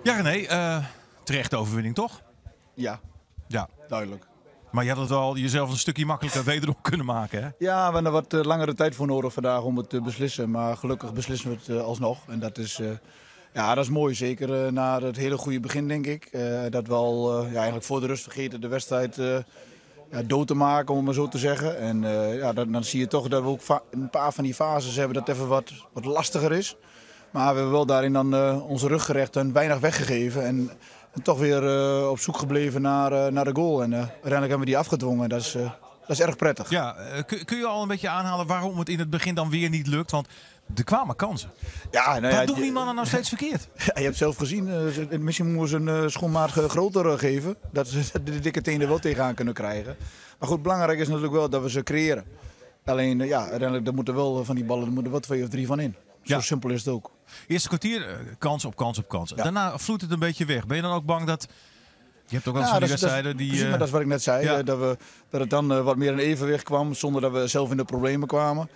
Ja, René, terechte overwinning toch? Ja, Ja. duidelijk. Maar je had het wel jezelf een stukje makkelijker wederom kunnen maken, hè? Ja, we hebben er wat langere tijd voor nodig vandaag om het te beslissen. Maar gelukkig beslissen we het alsnog. En dat is, ja, dat is mooi. Zeker na het hele goede begin, denk ik. Dat we al eigenlijk voor de rust vergeten de wedstrijd dood te maken, om het maar zo te zeggen. En ja, dan zie je toch dat we ook een paar van die fases hebben dat even wat lastiger is. Maar we hebben wel daarin dan onze rug gerecht en weinig weggegeven. En toch weer op zoek gebleven naar de goal. En uiteindelijk hebben we die afgedwongen. Dat is erg prettig. Ja, kun je al een beetje aanhalen waarom het in het begin dan weer niet lukt? Want er kwamen kansen. Ja, nou ja, Wat doen die mannen nou steeds verkeerd? Ja, je hebt zelf gezien, misschien moeten we ze een schoonmaat groter geven. Dat ze de dikke tenen er wel tegenaan kunnen krijgen. Maar goed, belangrijk is natuurlijk wel dat we ze creëren. Alleen, ja, uiteindelijk moeten wel van die ballen er moeten wel 2 of 3 van in. Zo Ja. simpel is het ook. Eerste kwartier, kans op kans op kans. Ja. Daarna vloeit het een beetje weg. Ben je dan ook bang dat... Je hebt ook wel eens Ja, van die dat is- wedstrijden die... Precies, maar dat is wat ik net zei. ja. Dat het dan wat meer in evenwicht kwam zonder dat we zelf in de problemen kwamen.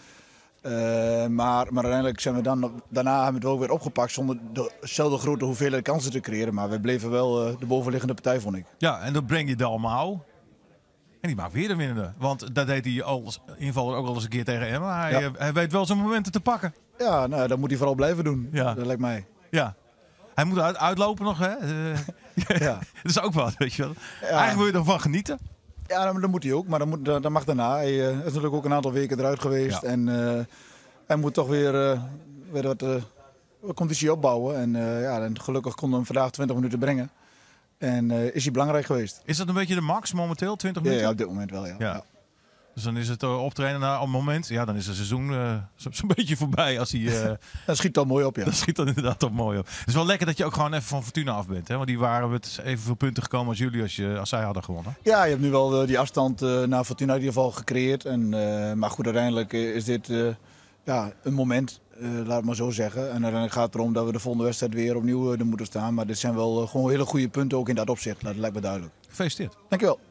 Maar uiteindelijk zijn we daarna hebben we het wel weer opgepakt zonder dezelfde grote hoeveelheid kansen te creëren. Maar we bleven wel de bovenliggende partij, vond ik. Ja, en dan breng je Dalmau. En die maakt weer de winnende. Want dat deed hij als invaller ook al eens een keer tegen Emma. Hij weet wel zijn momenten te pakken. Ja, nou, dat moet hij vooral blijven doen. Ja. Dat lijkt mij. Ja. Hij moet uitlopen nog, hè? Ja. Dat is ook wat, weet je wel. Ja. Eigenlijk wil je ervan genieten. Ja, dat moet hij ook. Maar dat mag daarna. Hij is natuurlijk ook een aantal weken eruit geweest. Ja. En hij moet toch weer wat conditie opbouwen. En gelukkig konden we hem vandaag 20 minuten brengen. En is hij belangrijk geweest. Is dat een beetje de max momenteel, 20 Ja, minuten? op dit moment wel, ja. Ja. Dus dan is het optrainen naar een moment. Ja, dan is het seizoen zo'n beetje voorbij als hij... Dat schiet al mooi op, ja. Dat schiet dan inderdaad toch mooi op. Het is wel lekker dat je ook gewoon even van Fortuna af bent. Hè? Want die waren met evenveel punten gekomen als jullie als zij hadden gewonnen. Ja, je hebt nu wel die afstand naar Fortuna in ieder geval gecreëerd. Maar goed, uiteindelijk is dit een moment, laat het maar zo zeggen. En uiteindelijk gaat het erom dat we de volgende wedstrijd weer opnieuw er moeten staan. Maar dit zijn wel gewoon hele goede punten ook in dat opzicht. Dat lijkt me duidelijk. Gefeliciteerd. Dankjewel.